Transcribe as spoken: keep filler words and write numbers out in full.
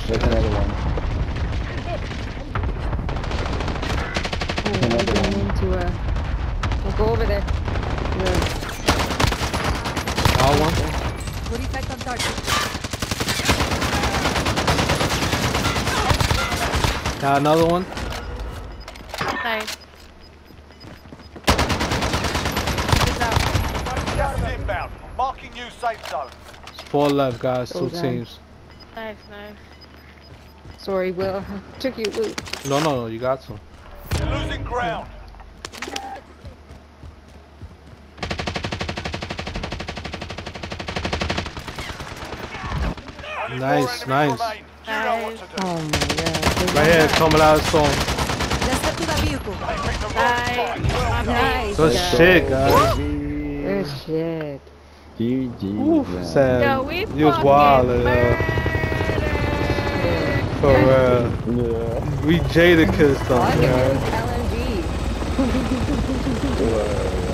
There's another one. Oh, I'm going into a... I'll go over there. Yeah. Got one. What do you think on target? Got another one. Nice. Gas is inbound. Marking new safe zone. Four left, guys. Two Oh, damn. teams. Nice, nice. Sorry, Will. Took you loot. No, no, no. You got some. You're losing ground. Only Nice, four enemies nice. remain. You know what to do. Oh my god. Right here, coming out of the storm. Let's get to the vehicle. They picked the wrong Nice. spot. Well done. Nice. Good Yeah. shit, guys. Good shit. G G. Oof, man. Sam. Yo, we You was fucking wild, uh, murdered. for real. Yeah. We Jada kissed All I them, can do man. is L M G. Wow.